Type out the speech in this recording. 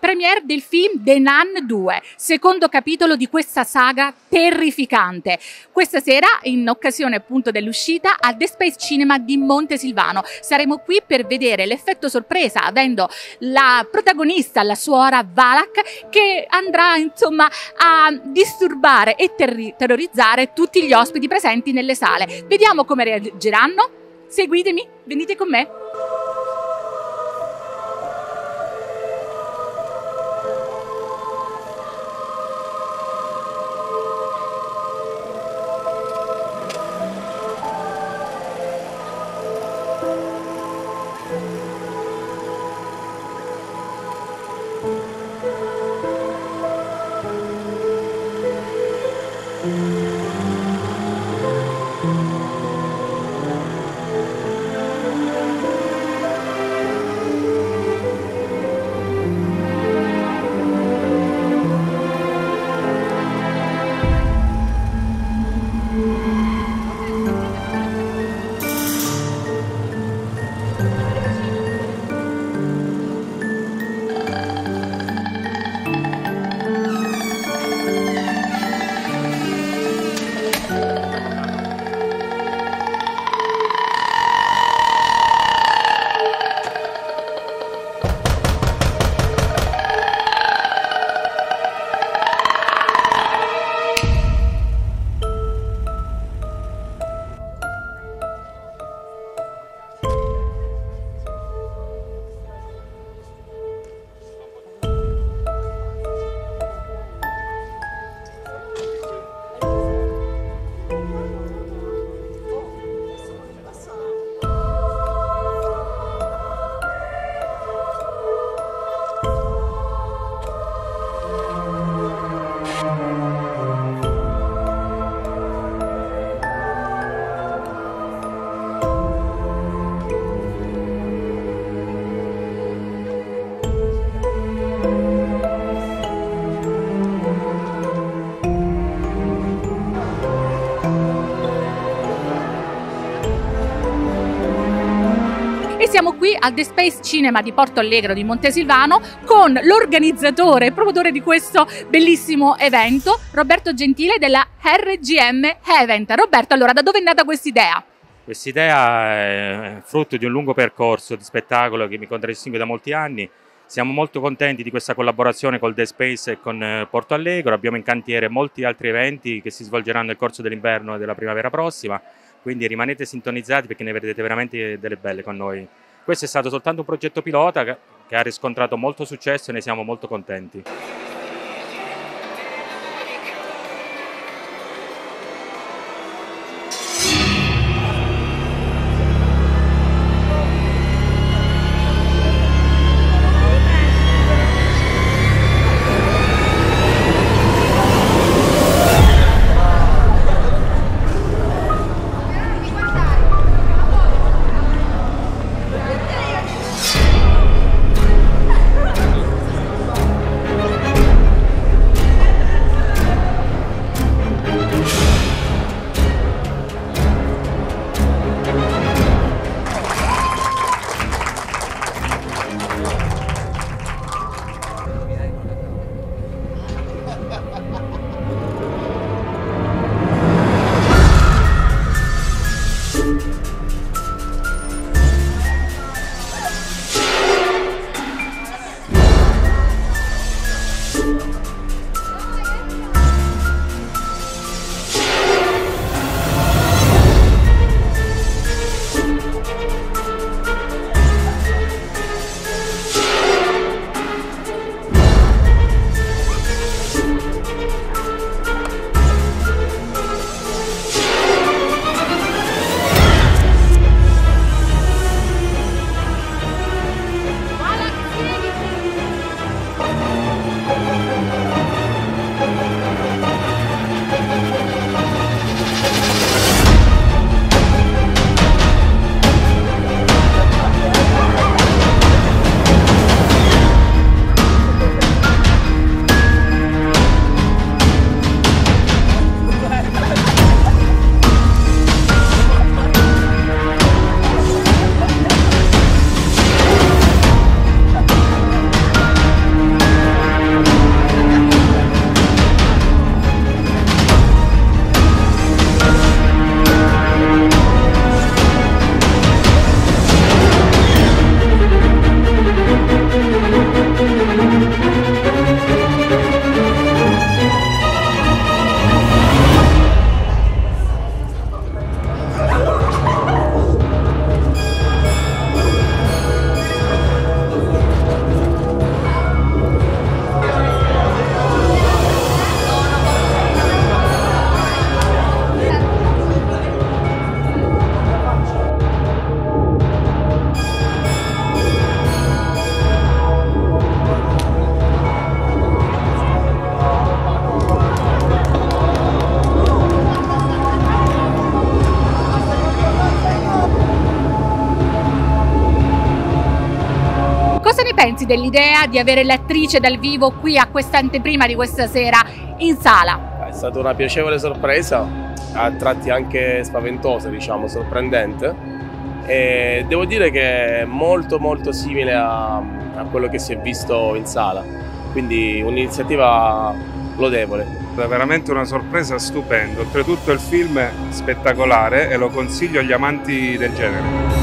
premiere del film The Nun 2, secondo capitolo di questa saga terrificante. Questa sera, in occasione appunto dell'uscita, al The Space Cinema di Montesilvano. Saremo qui per vedere l'effetto sorpresa, avendo la protagonista, la suora Valak, che andrà insomma a disturbare e terrorizzare tutti gli ospiti presenti nelle sale. Vediamo come reagiranno. Seguitemi, venite con me. Siamo qui al The Space Cinema di Porto Allegro di Montesilvano con l'organizzatore e promotore di questo bellissimo evento, Roberto Gentile della RGM Event. Roberto, allora, da dove è nata quest'idea? Quest'idea è frutto di un lungo percorso di spettacolo che mi contraddistingue da molti anni. Siamo molto contenti di questa collaborazione col The Space e con Porto Allegro. Abbiamo in cantiere molti altri eventi che si svolgeranno nel corso dell'inverno e della primavera prossima, quindi rimanete sintonizzati perché ne vedrete veramente delle belle con noi. Questo è stato soltanto un progetto pilota che ha riscontrato molto successo e ne siamo molto contenti. dell'idea di avere l'attrice dal vivo qui a questa anteprima di questa sera in sala? È stata una piacevole sorpresa, a tratti anche spaventosa, diciamo, sorprendente, e devo dire che è molto simile a quello che si è visto in sala, quindi un'iniziativa lodevole. È veramente una sorpresa stupenda, oltretutto il film è spettacolare e lo consiglio agli amanti del genere.